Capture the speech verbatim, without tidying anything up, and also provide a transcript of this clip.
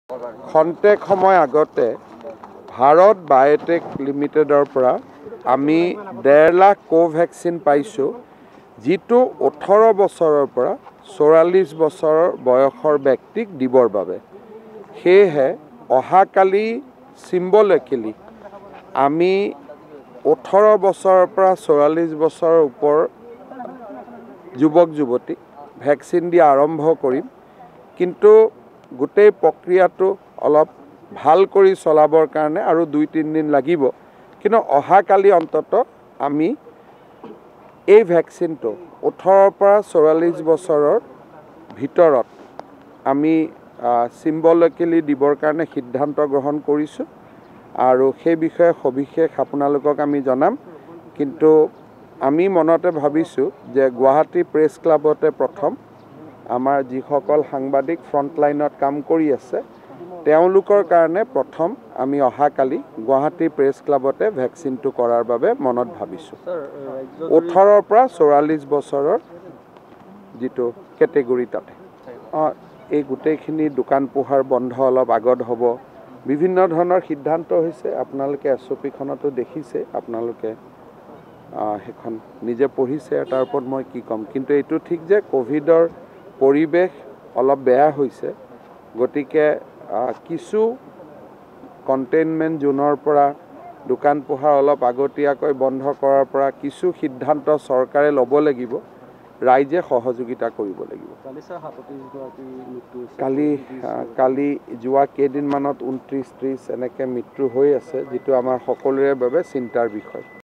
খন্তেক সময় আগতে ভাৰত বায়োটেক লিমিটেডৰ পৰা আমি ডেৰ লাখ কোভেক্সিন পাইছোঁ, যিটো ওঠৰ বছৰৰ পৰা চৌৰাল্লিছ বছৰৰ বয়সৰ ব্যক্তিক দিবৰ বাবে। সেয়েহে অহাকালি চিম্বলিকেলি আমি ওঠৰ বছৰৰ পৰা চৌৰাল্লিছ বছৰৰ ওপৰ যুৱক যুৱতীক ভেকচিন দিয়া আৰম্ভ কৰিম। কিন্তু গোটেই প্ৰক্ৰিয়াটো অলপ ভাল কৰি চলাবৰ কাৰণে আৰু দুই তিনিদিন লাগিব। কিন্তু অহাকালি অন্তত আমি এই ভেকচিনটো ওঠৰৰ পৰা চৌৰাল্লিছ বছৰৰ ভিতৰত আমি চিম্বলিকেলি দিবৰ কাৰণে সিদ্ধান্ত গ্ৰহণ কৰিছোঁ আৰু সেই বিষয়ে সবিশেষ আপোনালোকক আমি জনাম। কিন্তু আমি মনতে ভাবিছোঁ যে গুৱাহাটী প্ৰেছ ক্লাবতে প্ৰথম আমাৰ যিসকল সাংবাদিক ফ্ৰণ্টলাইনত কাম কৰি আছে তেওঁলোকৰ কাৰণে প্ৰথম আমি অহাকালি গুৱাহাটী প্ৰেছ ক্লাবতে ভেকচিনটো কৰাৰ বাবে মনত ভাবিছোঁ। ওঠৰৰ পৰা চৌৰাল্লিছ বছৰৰ যিটো কেটেগৰী তাতে অঁ এই গোটেইখিনি দোকান পোহাৰ বন্ধ অলপ আগত হ'ব। বিভিন্ন ধৰণৰ সিদ্ধান্ত হৈছে, আপোনালোকে এছ অ' পিখনতো দেখিছে, আপোনালোকে সেইখন নিজে পঢ়িছে, তাৰ ওপৰত মই কি ক'ম। কিন্তু এইটো ঠিক যে ক'ভিডৰ পৰিৱেশ অলপ বেয়া হৈছে, গতিকে কিছু কণ্টেইনমেণ্ট জোনৰ পৰা দোকান পোহাৰ অলপ আগতীয়াকৈ বন্ধ কৰাৰ পৰা কিছু সিদ্ধান্ত চৰকাৰে ল'ব লাগিব, ৰাইজে সহযোগিতা কৰিব লাগিব। কালি কালি যোৱা কেইদিনমানত ঊনত্ৰিছ ত্ৰিছ এনেকৈ মৃত্যু হৈ আছে, যিটো আমাৰ সকলোৰে বাবে চিন্তাৰ বিষয়।